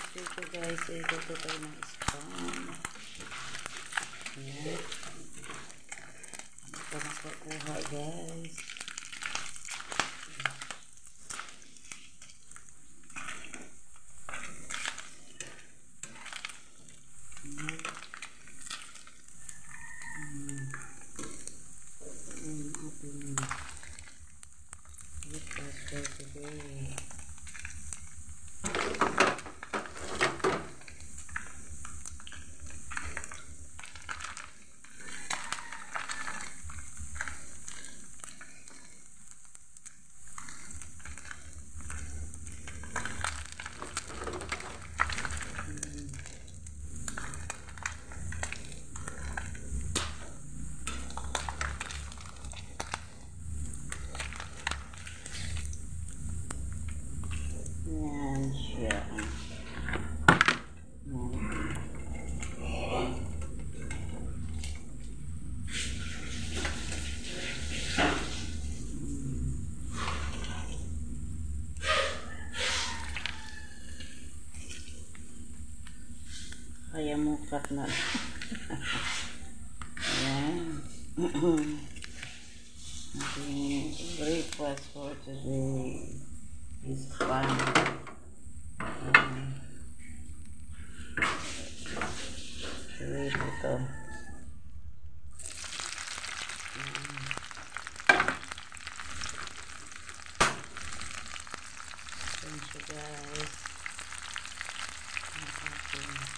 Dito guys, ito tayo ng spam. Ayan. Ito makakuha guys. Yan siya. Kaya mukat na. Ayan. Ating breakfast for today is fun. Wait ito. Thank you guys.